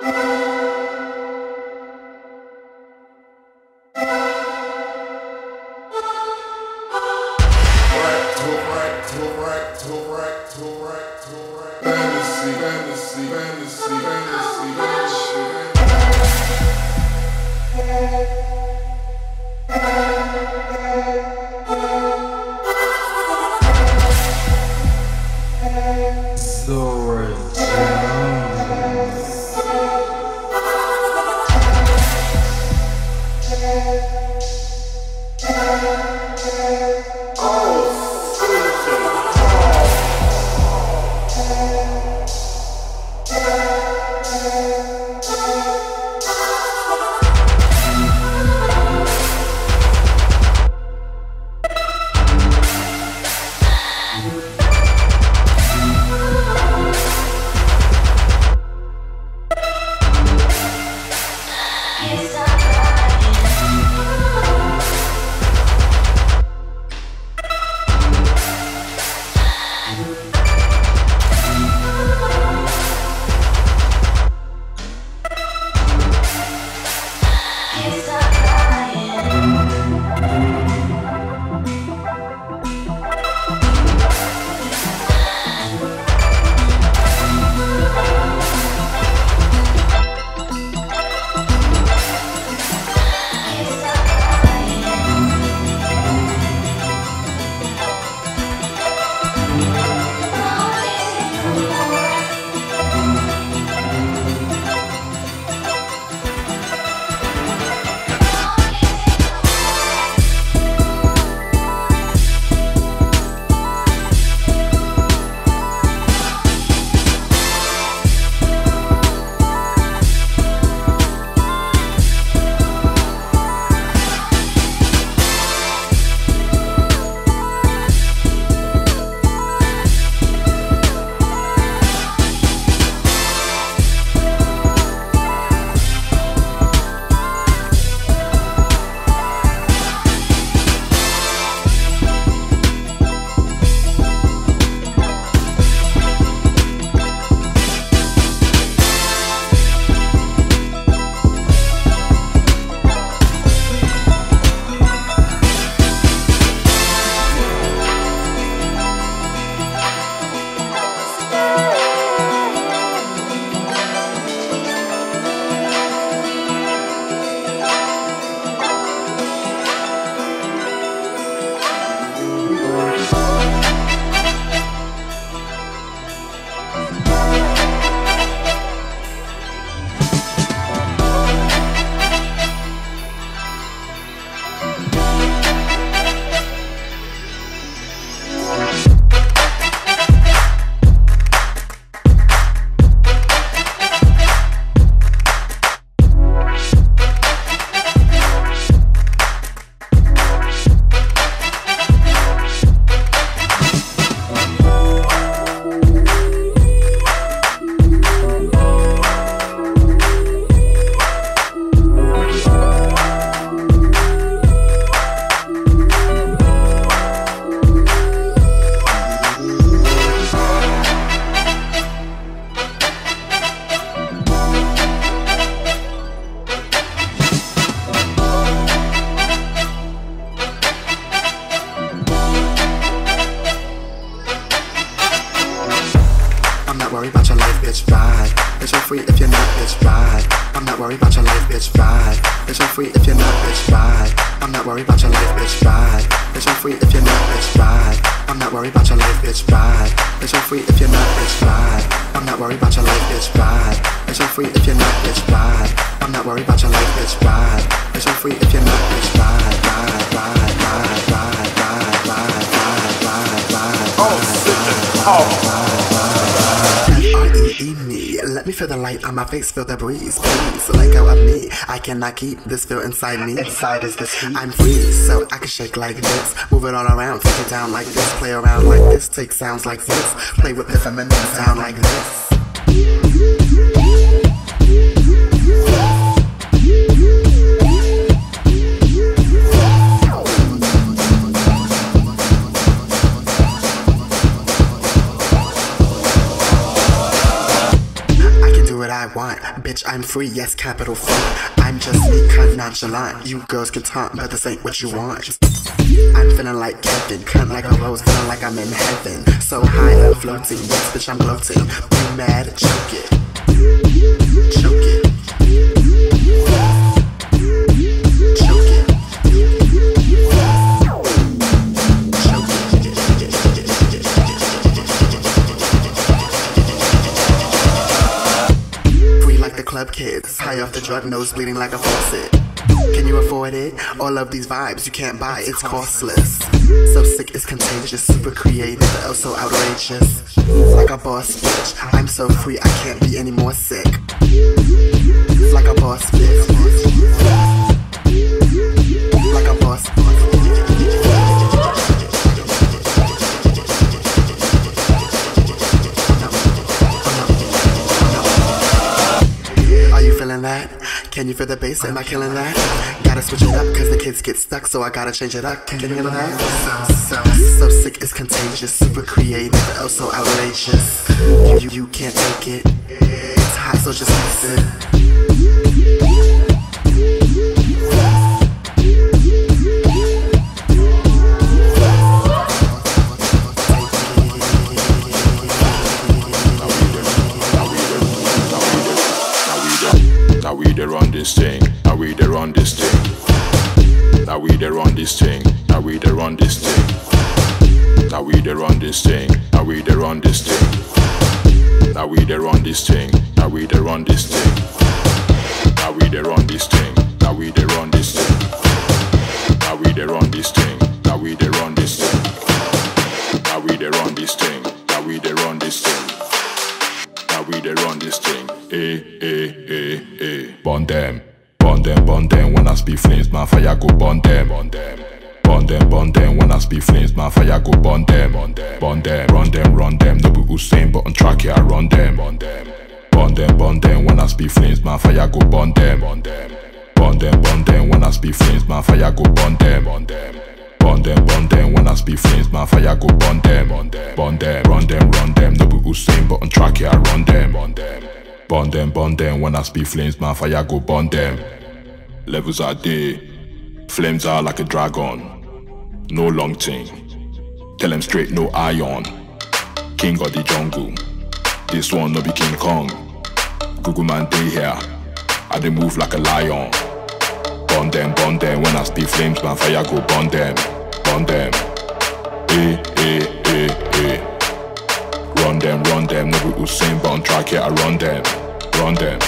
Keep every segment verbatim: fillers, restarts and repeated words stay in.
Fantasy, fantasy, fantasy, fantasy, Zora Jones. worried about your life, bitch, ride. Bitch, I'm free if you're not, bitch, ride. I'm not worried about your life, bitch, ride. Bitch, I'm free if you're not, bitch, ride. I'm not worried about your life, bitch, ride. Bitch, I'm free if you're not, bitch, ride. I'm not worried about your life, bitch, ride. Bitch, I'm free if you're not, bitch, ride. I'm not worried about your life, bitch, ride. Bitch, I'm free if you're not, bitch, ride. I'm not worried about your life, bitch, ride. Bitch, I'm free if you're not, bitch, ride, ride, ride, ride, ride, ride, ride, ride, ride, ride. Oh, shit. Oh. Me. Let me feel the light on my face, feel the breeze. Please let go of me. I cannot keep this feel inside me. Inside is this heat. I'm free, so I can shake like this. Move it all around, take it down like this. Play around like this, take sounds like this. Play with the feminine sound like this. do what I want. Bitch, I'm free, yes, capital free. I'm just me, cunt nonchalant. You girls can taunt, but this ain't what you want. I'm feeling like Kevin, cunt like a rose, feeling like I'm in heaven. So high, I'm floating, yes, bitch, I'm gloating. Be mad, choke it, choke it, choke it, free like the club kids, high off the drug, nose bleeding like a faucet. Can you afford it? All of these vibes you can't buy, it's costless. So sick, it's contagious, super creative, oh so outrageous. Like a boss bitch, I'm so free, I can't be any more sick. Like a boss bitch, like a boss bitch. Are you feeling that? Can you feel the bass? Am I killing that? Gotta switch it up cause the kids get stuck, so I gotta change it up. Can you hear that? So, so, so sick, it's contagious, super creative, oh so outrageous. You, you can't take it, it's hot, so just listen. Now we there on this thing, now we there on this thing. Now we there on this thing, now we there on this thing. Now we there on this thing, now we there on this thing. Now we there on this thing, now we there on this thing. Now we there on this thing, now we there on this thing. Now we there on this thing, now we there on this thing. Now we there on this thing, now we there on this thing. Now we there on this thing. Eh, eh, eh, eh. Burn them, burn them, burn them. When I speak flames, my fire go burn them. Burn them, burn them, burn them. When I speak flames, my fire go burn them. Burn them, burn them, run them, run them. No be Usain, but on track here I run them. Burn them, burn them, burn them. When I speak flames, my fire go burn them. Burn them, burn them, burn them. When I speak flames, my fire go burn them. Burn them. Burn them, burn them, when I speak flames, my fire go burn them. Burn them, burn them, run them, run them. No be Usain, but on track here I run them. Burn them, burn them, burn them, when I speak flames, my fire go burn them. Levels are there, flames are like a dragon. No long thing, tell them straight, no iron. King of the jungle, this one no be King Kong. Google man day here, I dey move like a lion. Burn them, burn them, when I speak flames, my fire go burn them. Burn them, eh, eh, eh, eh. Run them, run them, no be Usain, but on track here I run them. Run them,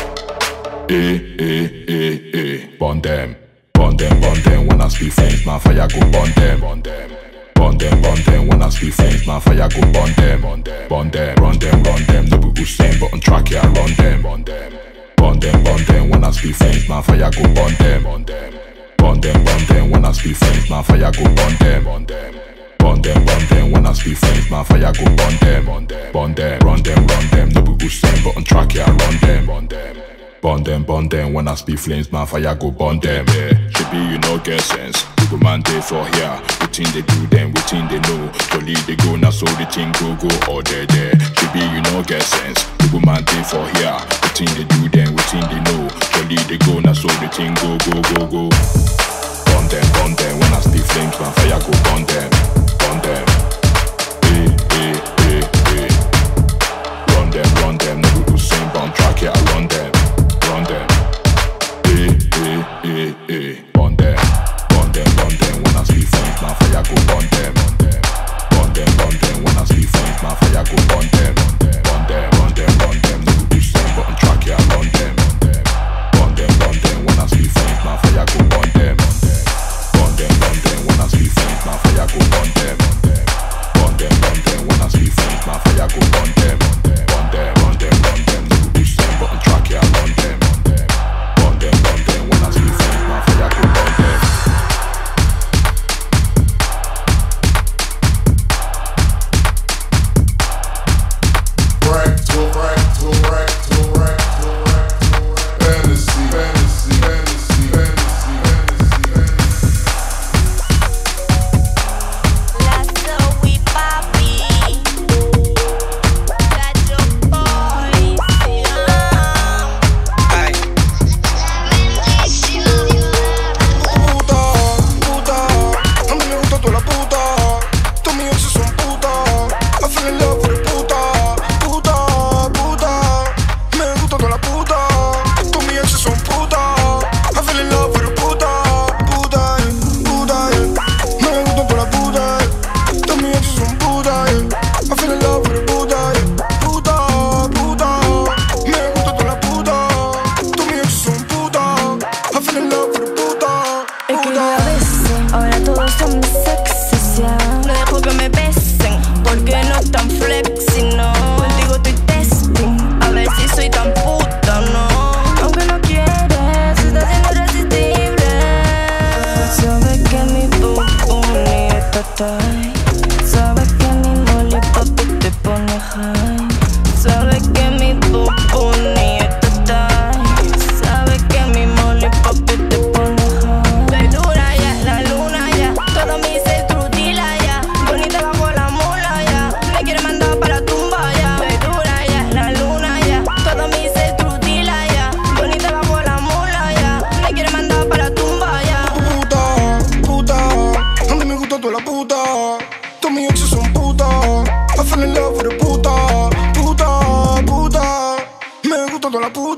eh, eh, eh, eh. Burn them, burn them, burn them, when I speak flames, my fire go burn them. Burn them, burn them, burn them, when I speak flames, my fire go burn them. Burn them, burn them, run them, run them, no be Usain, but on track here I run them. Burn them, burn them, burn them, when I speak flames, my fire go burn them. Burn them, burn them, burn them, when I speak flames, my fire go burn them. Burn them, burn them, burn them, when I speak flames, my fire go burn them. Burn them, burn them, run them, run them, no be Usain, but on track here I run them. Burn them, burn them, burn them, when I speak flames, my fire go burn them. Yeah, should be you no get sense. Google man day for here, within they do them, within they know. Jolly they go now, so the thing go go all there there. Should be you no get sense. Google man day for here, within they do them, within they know. Jolly they go now, so the thing go go go go. Burn them, burn them, when I speak flames, my fire go burn them. Burn them, eh, eh, eh, eh. Run them, run them, no be Usain, but on track here I run them. Run them, eh, eh, eh, eh. Burn them, burn them, burn them, when I speak flames, my fire go burn them. Burn them, burn them, when I speak flames, my fire go burn them. Burn them, burn them, burn them, no be Usain, but on track here I run them. Burn them, burn them, when I speak flames, my fire go burn them. Burn them, burn them, when I speak flames, my fire go burn them. Burn them, burn them, when I speak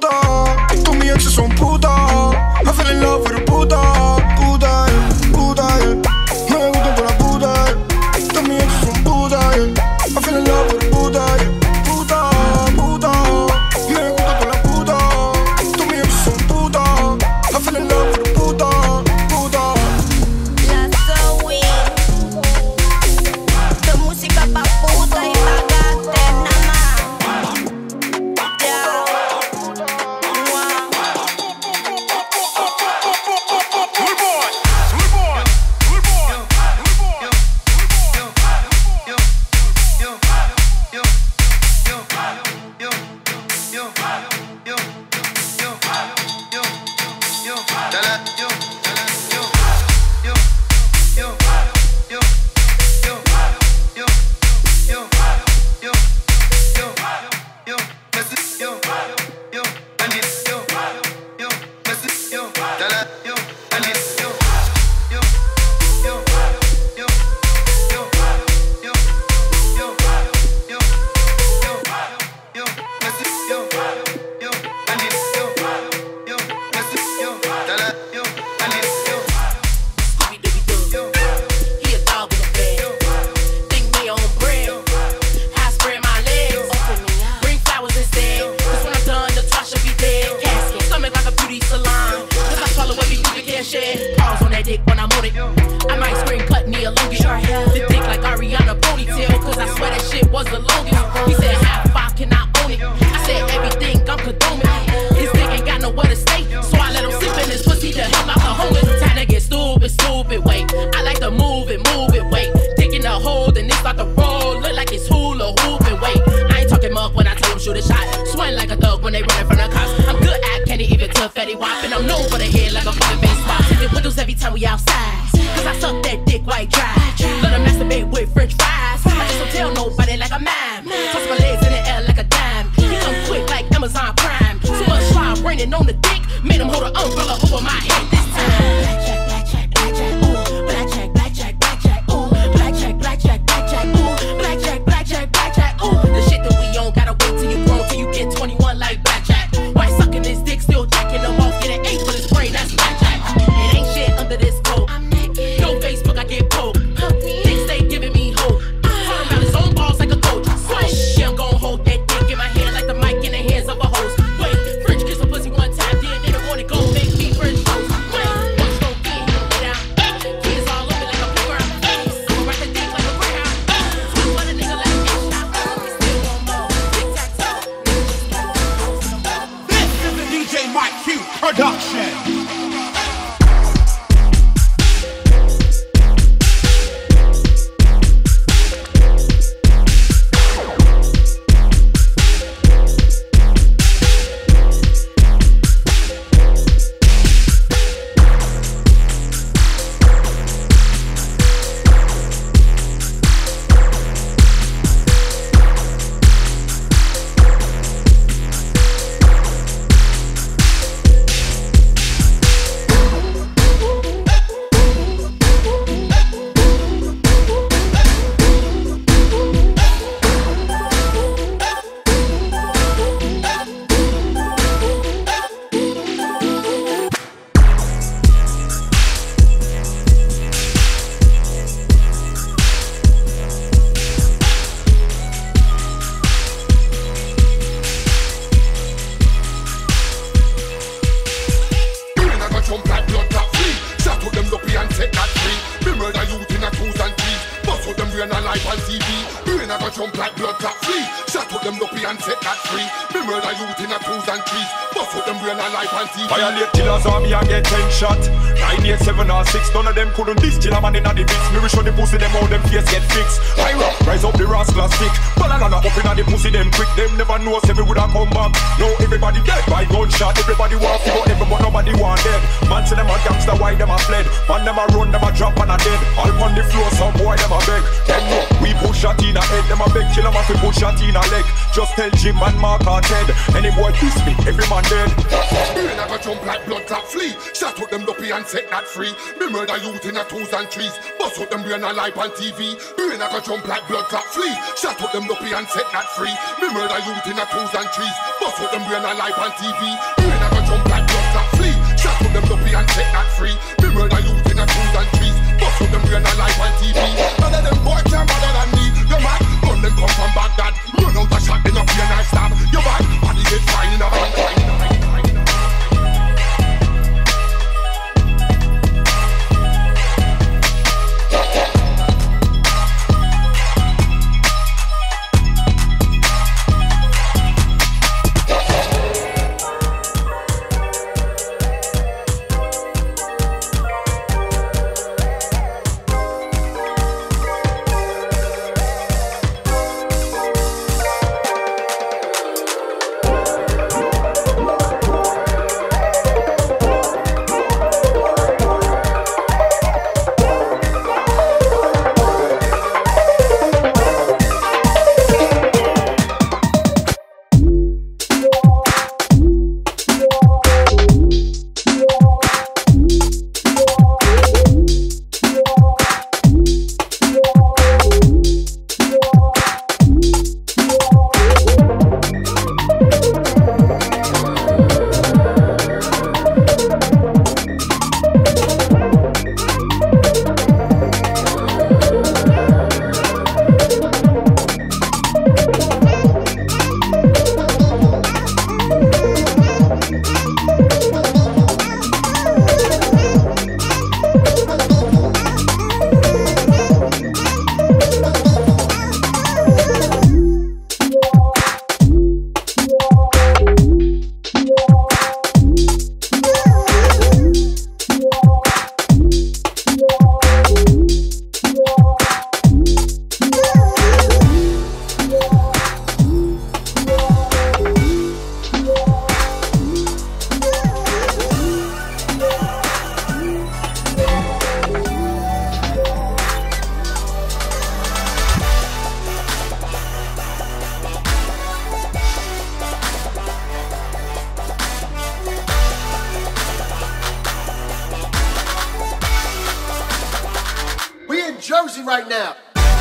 Todos mis exes son putas. I fell in love with a puta. Puta, yeah, puta, yeah. Me gustan todas las putas, yeah. Todos mis exes son putas, yeah. I fell in love with a puta, yeah. Puta, puta. Me gustan todas las putas. Todos mis exes son putas. I fell in love with a puta, puta. La Zoe. De música pa' puta y pa' gata nada más. Yeah. Violate killers on me and get ten shot. Nine, eight, seven or six, none of them couldn't diss. Chill a man in the mix. Me we show the pussy them how them face get fixed. High rock, rise up the rascal stick. Banana up in the pussy them quick. Them never know say we woulda come back. No, everybody dead by gunshot. Everybody want to go them, but nobody want them. Man say them a gangster, why them a fled? Man them a run, them a drop and a dead. All on the floor, some boy them a beg. Them know we push shot in a head. Them a beg, kill them a fi push shot in a leg. Just tell Jim and Mark or Ted. Any boy diss me, every man dead. Brain a go jump like blood clot flea. Shot with them dopey and and set that free. Me murder youth in a twos and threes. Bust out them brain alive on T V. Brain a go jump like blood clot flea. Shut out them dopey and set that free. Me murder youth in a twos and threes. Bust out them brain alive on T V. Brain a go jump like blood clot flea. Shut out them dopey and set that free. Me murder youth in a twos and threes. Bust out them brain alive on T V. None of them boys can bother than me. You mad? Gun them come from Baghdad. Run out a shot in a plane and stab. You mad? Body get fine in a hand. Jersey right now.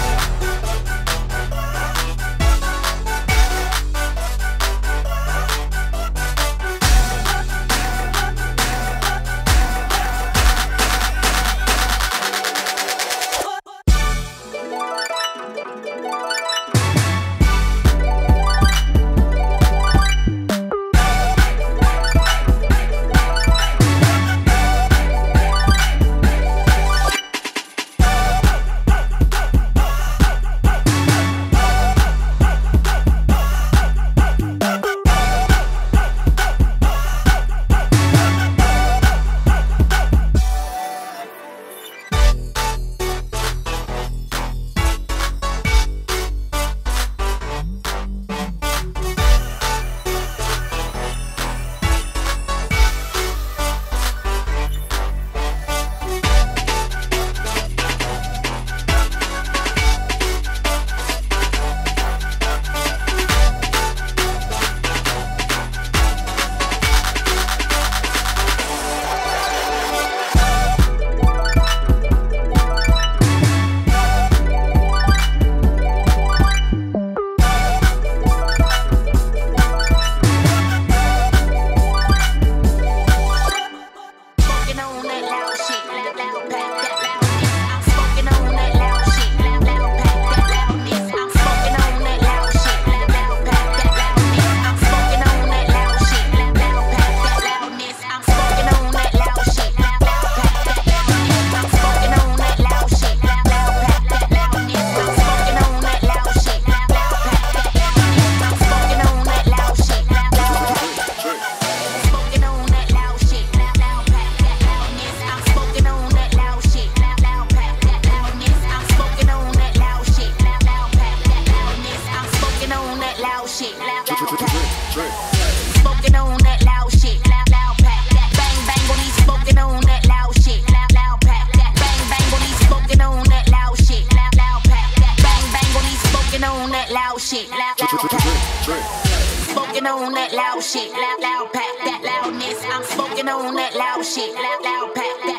Smoking on that loud shit, loud, loud pack. That bang bang on these smoking on that loud shit, loud, loud pack. That bang bang on these smoking on that loud shit, loud, loud pack. That bang bang on these smoking on that loud shit, loud, loud pack. Smoking on that loud shit, loud, loud pack. That loudness, I'm smoking on that loud shit, loud, loud pack. That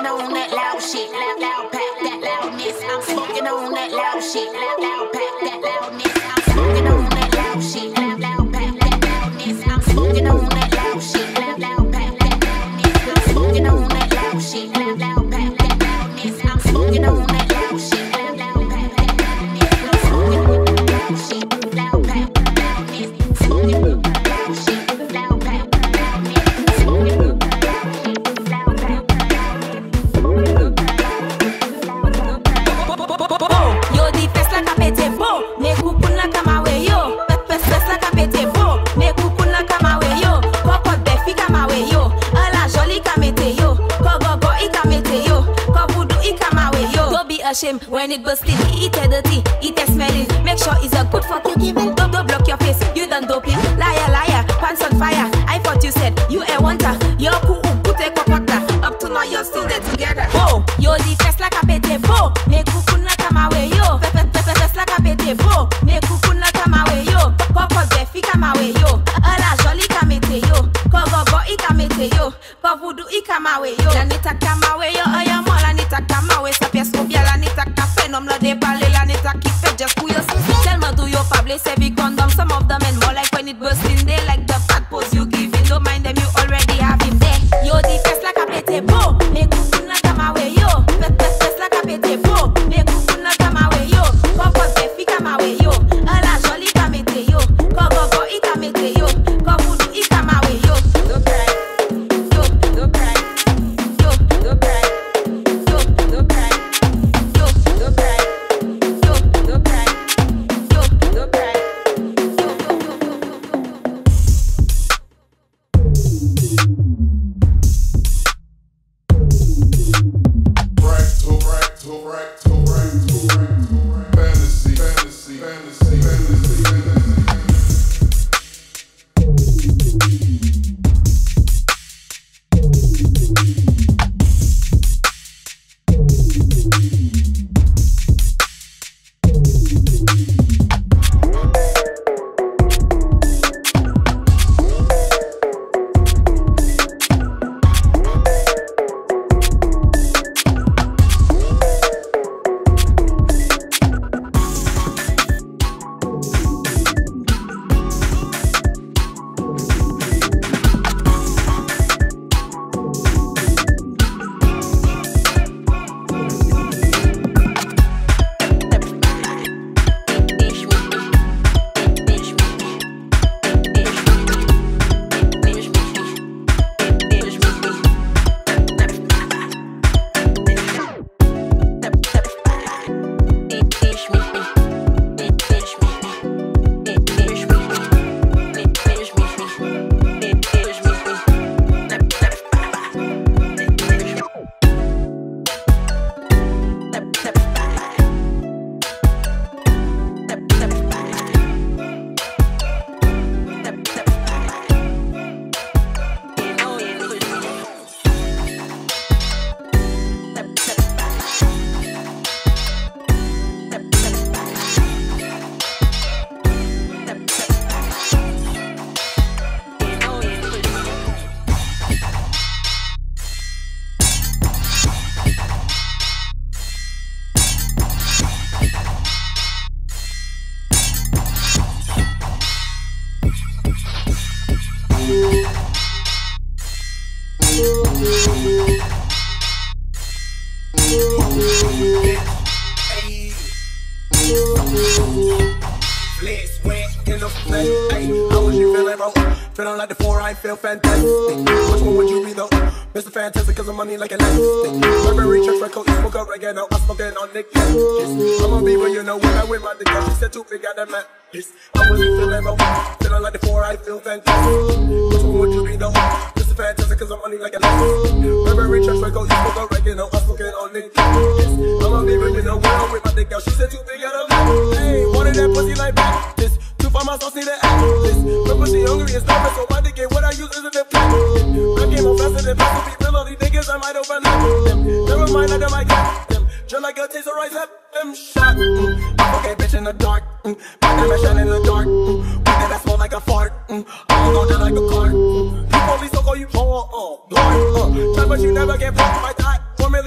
smoking on that loud shit, loud, loud pack, that loudness. I'm smoking on that loud shit, loud, loud pack, that loudness. I'm smoking on that loud shit, loud, loud pack, that loudness. I'm smoking on that loud shit, loud, loud pack, that loudness. I'm smoking on that loud shit, loud, loud pack, that loudness. I'm smoking on that loud shit, loud, loud pack, that loudness. I'm smoking on that loud shit, loud pack, that loudness. Smoking on that loud shit, loud pack, that loudness. Smoking on that loud shit, loud pack, that loudness. Yo di fes la kapete bo, me kukun la kamawe yo. Fes fes la kapete bo, me kukun la kamawe yo. Koko defi kamawe yo, ala joli kamete yo. Kogo go I kamete yo, ko voodoo I kamawe yo. Don't be ashamed when it busting, eat it dirty, eat it smelling. Make sure it's a good fuck you give it. Don't don't block your face, you done doping. Liar liar, pants on fire. I thought you said you a wanter. Yo ku pute kokota. Up to now you're still there together. Oh, yo di fes la kapete bo, me kukun la kamawe yo. Fes la kapete bo, me kukun la kamawe yo. Koko defi kamawe yo, ala joli kamete yo. Kogo go I kamete yo, ko voodoo I kamawe yo. La nita kamawe yo, oyo mo la nita kamawe. Sa pièce ou bien la nita café, nom la déballé, la nita qui fait just pour yourself. Tell me do you probably say we condom, some of them and more like when it burst in there, like the fat pose you giving. Don't mind them, you already have him there. Yo di fes la kapete bo, me kukun la kamawe yo. Fes fes la kapete bo, me kukun la kamawe yo. Koko defi kamawe yo, ala joli kamete yo. Kogo go I kamete yo, ko voodoo I kamawe yo. Don't cry, yo, don't cry, yo, don't cry, yo, don't cry, yo, don't cry, yo, don't cry, yo, don't cry, Fractal, fractal, fractal, fractal, fractal. Fantasy, fantasy, fantasy, fantasy, fantasy. Flesh went in the flesh. Ay, how was you feeling, bro? Feeling like the four, I feel fantastic. Which one would you be, though? Mister Fantastic, cause I'm money like elastic. Burberry, church, record, you smoke a oregano. I'm smoking on Nick. I'm a beaver, you know, when I win my dick, she said too big, got that man. How was you feeling, bro? Feeling like the four, I feel fantastic. Which one would you be, though? Mister Fantastic, cause I'm money like elastic. Burberry, church, record, you smoke a oregano. I'm smoking on Nick. I'm a beaver, you know, when I win my dick, she said too big, got that man. Hey, wanted that pussy like that. This two for my sauce, need an actress. My pussy hungry and starving, so my dick ain't what I use isn't it black. I came on faster than fast to be real, all these niggas I might overlap them. Never mind, I might got them. Just like a taser, I slap them shot. Mm. I fuck a bitch in the dark. Mm. My diamond shine in the dark. Mm. With that I smell like a fart. Mm. I'm gon' just like a car. Mm. You police, so call you whore. Oh, Lord. Uh. Try, but you never get fucked by that. Formula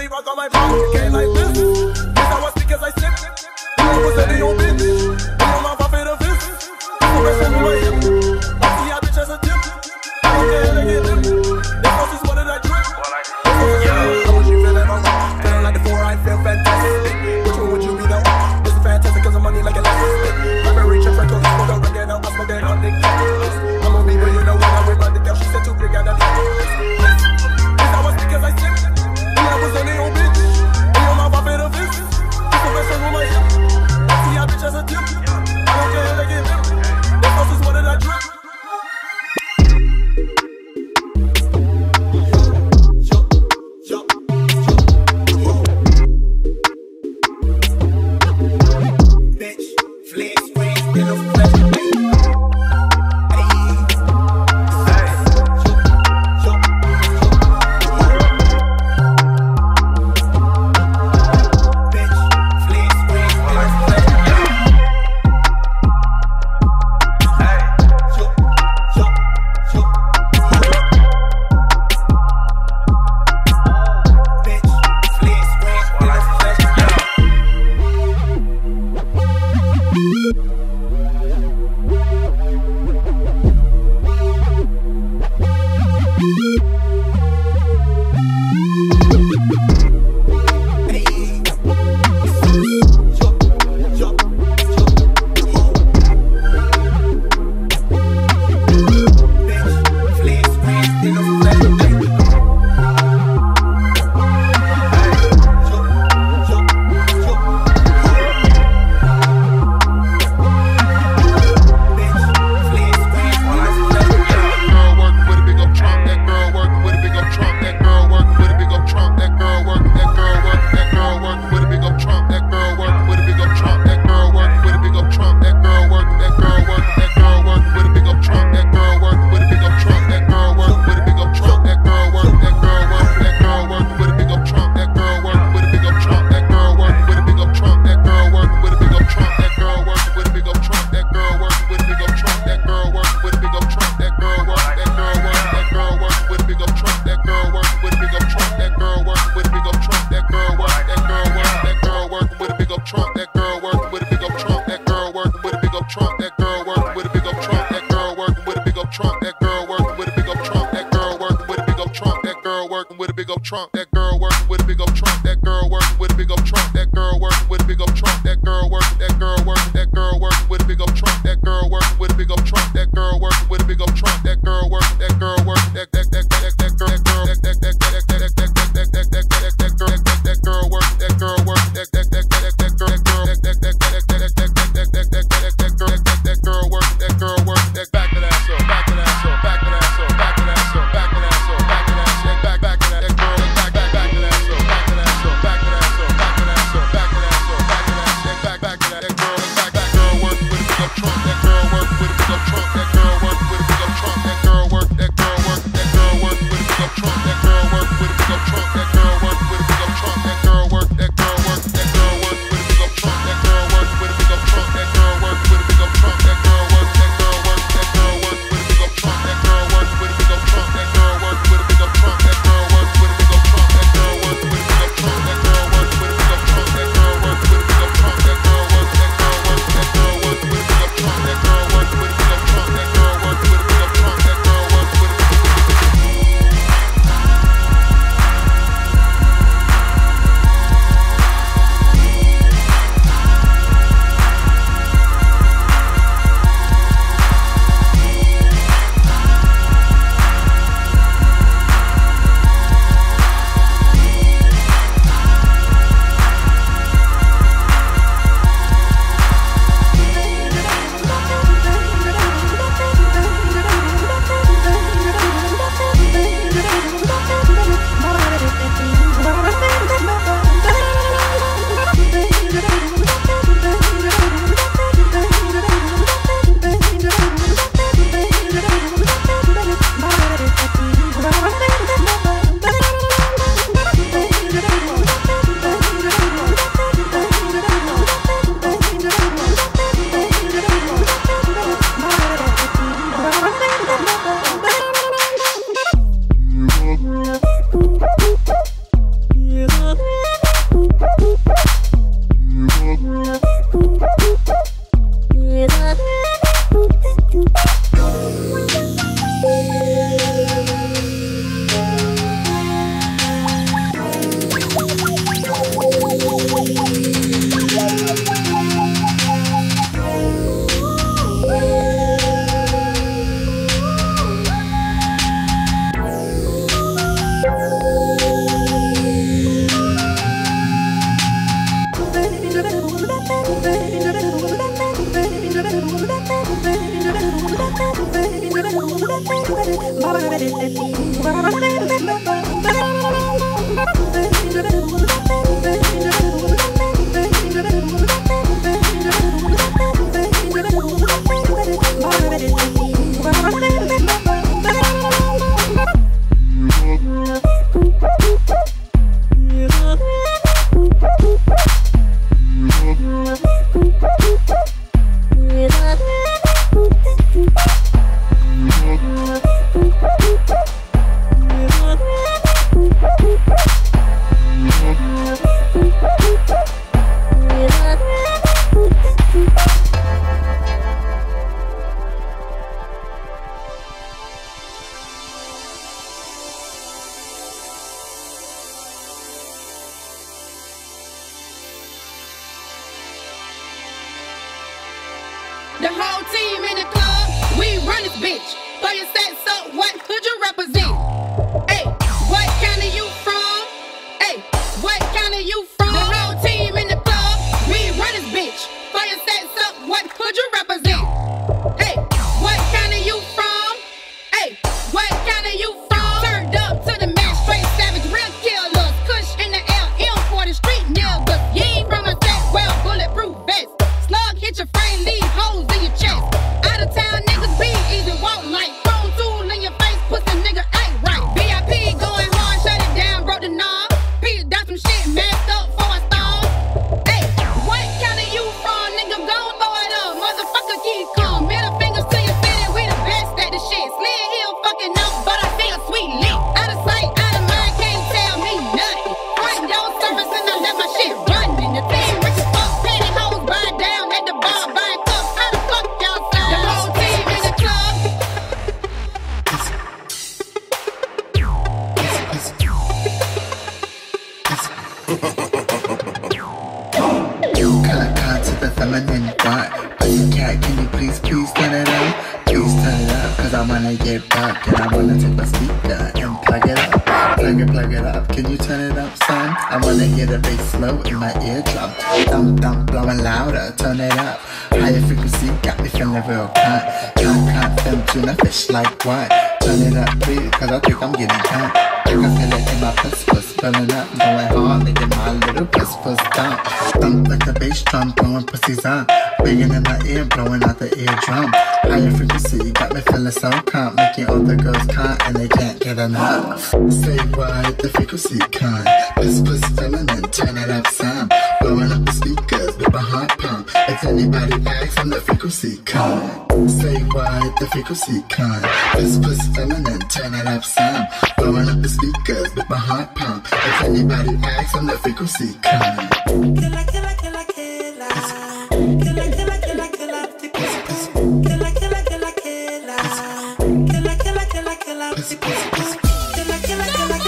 big up trunk. That girl working with a big up trunk. That girl working with a big up trunk. That girl working with a big up trunk. That girl working. That girl working. That girl working with a big up trunk. That girl working with a big up trunk. That girl working with a big up trunk. That girl working. That girl working. That that that that that girl. That girl. That that that that that that that that that that that girl. That girl working. That girl working. That that that that that girl. That girl. That that that that that that that that that that girl. That girl working. That girl working. That back to that so. Back to that so. Back to that so. Back to that so. Back to that so. Back to that so. Back back to that girl. Back back back to that so. Back to that so. Back to that so. Back to that so. Back to that so. Back to that. Back back to that girl. Back back girl working with a big up trunk. That girl working with a big up trunk. That girl working with a big up trunk. That girl work. That girl work. That girl working with a big up trunk. That girl working with a big up trunk. That girl working with a big up trunk. That girl work. That girl work. That girl working with a big up trunk. That girl working with a big up trunk. That girl working with a big up trunk. That girl work. That girl work. That girl working with a big up trunk. That girl working with a big up trunk. That girl working with a big up trunk. That girl working with a big up trunk. That girl working with a big up trunk. That girl working with a big up trunk. That girl working with a big up trunk. That girl work. That girl work. That girl working with a big up trunk. That girl working with a big up trunk. That girl working with a big up trunk. That girl working with a The whole team in the club, we run this bitch. Throw your sets up, what hood you represent? Hey, what county you from? Hey, what county you from? The whole team in the club, we run this bitch. Throw your sets up, what hood you represent? Hey, what county you from? Hey, what county you from? Turned up to the man, straight savage, real killers. Kush in the L M for the street niggas. You ain't from a set, well, bulletproof vest. Slug hit your frame, leave holes in your chest. Out of Cut, cut to the feminine part. Pussycat, can you please, please turn it up? Please turn it up, cause I wanna get back. And I wanna take my speaker and plug it up. Plug it, plug it up, can you turn it up, son? I wanna hear the bass slow in my eardrum. Thump, thump, blowing louder, turn it up. Higher frequency, got me feeling real cunt. Cunt, cunt, film tuna fish like what? Turn it up, please, cause I think I'm getting cunt. I can feel it in my puss puss, filling up, going hard, making my little puss puss dump. Thump like the bass drum, blowing pussies up. Banging in my ear, blowing out the eardrum. Higher frequency, got me feeling so cunt, making all the girls cunt and they can't get enough. Say what, the frequency cunt. Puss puss feminine, turn it up some. Blowing up the speakers with my heart pump. If anybody asks, I'm the frequency cunt. Say what, the frequency cunt. Puss puss feminine, turn it up some. Blowing up the speakers with my heart pump. If anybody asks, I'm the frequency cunt. Killer, killer, killer, killer. Killer, killer, killer, killer. Killer, killer, killer, killer. Killer, killer, killer, killer. Killer, killer, killer,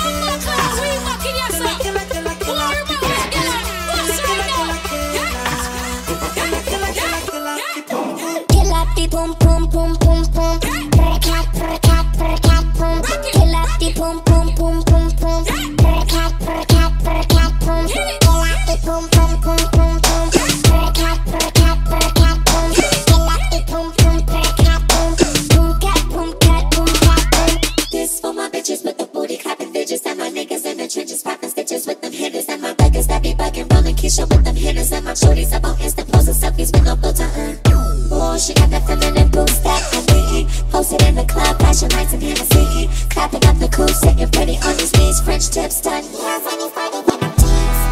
Kill up the boom boom boom boom boom. Cat, cat, cat, boom. Kill up the boom boom boom boom boom. Cat, cat, cat, boom. Kill up the boom boom boom boom boom. Cat, cat, cat, boom. Kill up the boom boom cat boom. Boom cat boom cat boom cat boom. This for my bitches with the booty clapping bitches and my niggas in the trenches popping stitches with them hitters and my beggars that be bugging rolling Keisha with them hitters and my shorties up on Insta posting selfies with no filter. Oh, she got that feminine boost that I need. Posted in the club, flashing lights and Hennessy. Clapping up the coupe, sitting ready on his knees. French tips done. Yes, and he's fighting when I'm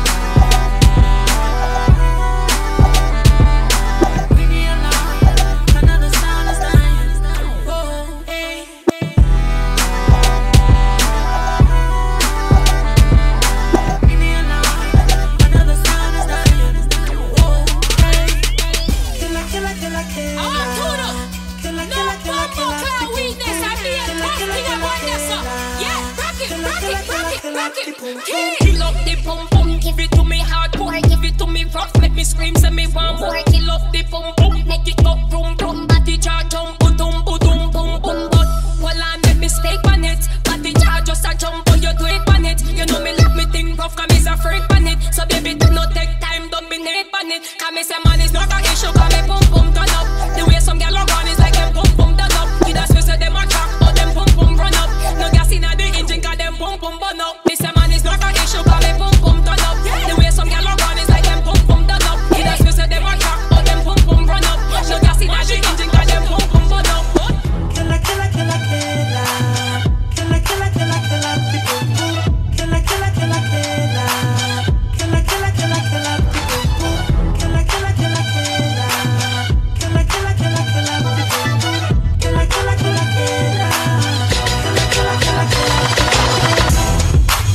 Kill up the pum pum, give it to me hardcore, give it to me rough, make me scream, say me want more. Kill up the pum pum, make it go boom boom, body charge jump, boom boom boom boom boom. But while I make mistake on it, body charge just a jump, but you do it on it. You know me let me think rough, 'cause me's a freak on it. So baby, do not take time, don't be neat on it. 'Cause me say man is not an issue, 'cause me pum pum turn up. The way some gyal are gone is like them pum pum turn up. You just say them a track, but them pum pum run up. No gas inna the engine, 'cause them pum pum burn up. Me say man is not an issue, 'cause me pum pum turn up. The way some gyal are gone is like them pum pum turn up. You just say them a track, but them pum pum run up. No gas inna the engine, 'cause them pum pum burn up. Killer, killer, killer, killer. Killer, killer, killer, killer. Killer, killer, killer, killer. Killer, killer, killer, killer. Killer, killer, killer, killer. Killer, killer, killer, killer. Killer, killer, killer, killer. Killer, killer, killer, killer.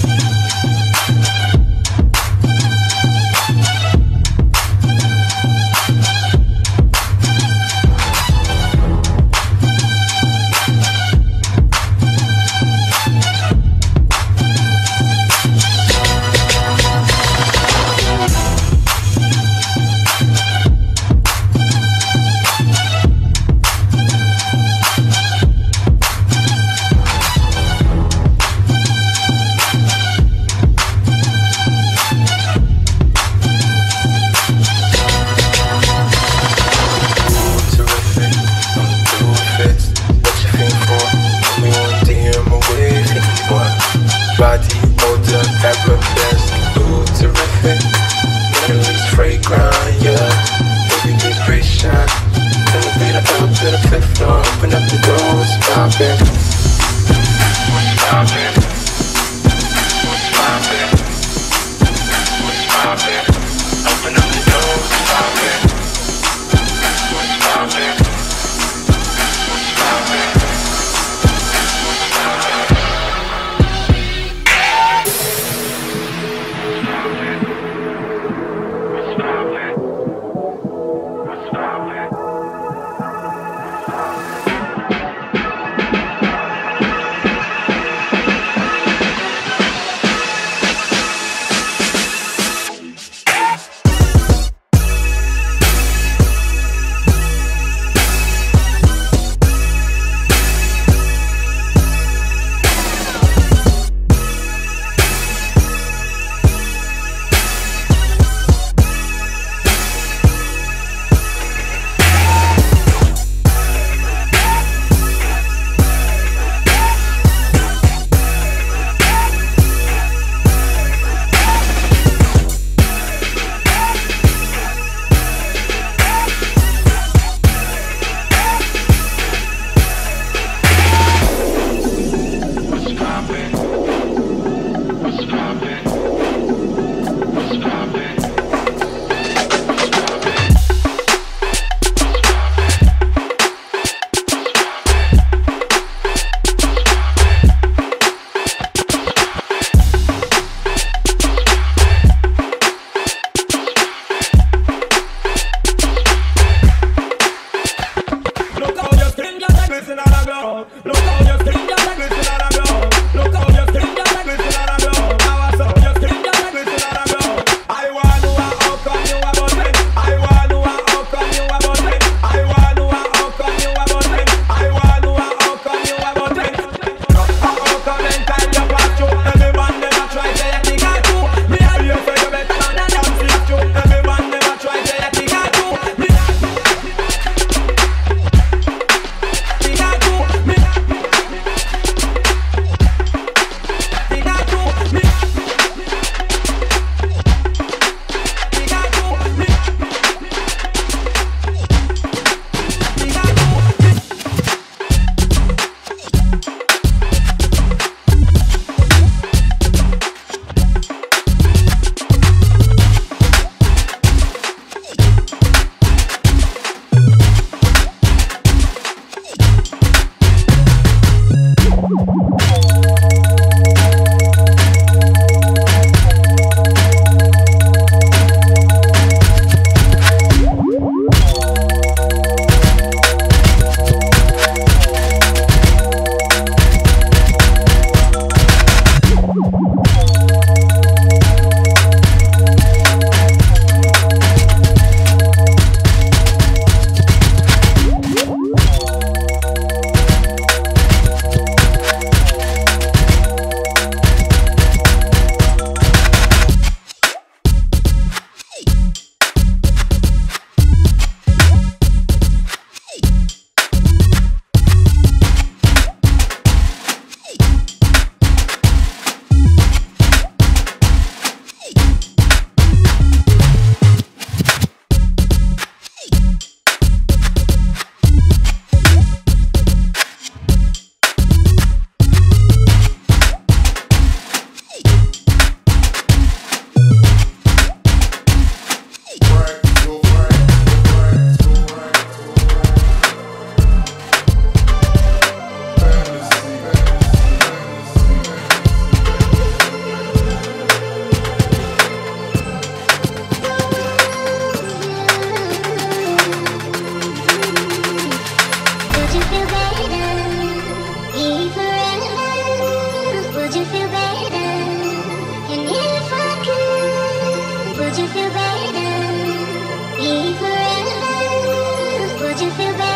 Would you feel better? And if I could, would you feel better? Be forever. Would you feel better?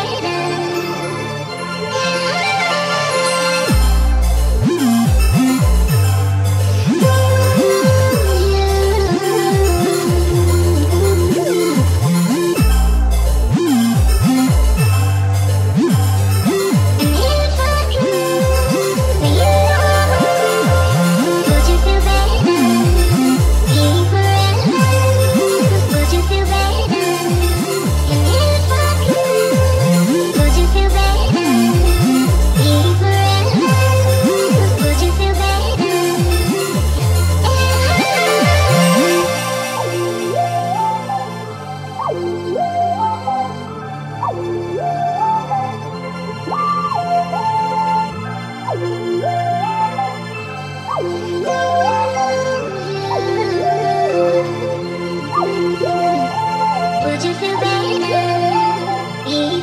Would you feel better? Be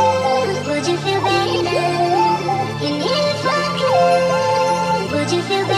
forever. Would you feel better? And if I could, would you feel better?